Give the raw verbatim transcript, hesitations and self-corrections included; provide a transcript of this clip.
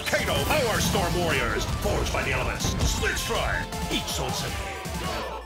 Akedo Powerstorm Warriors, forged by the elements. Split strike, each soul simply.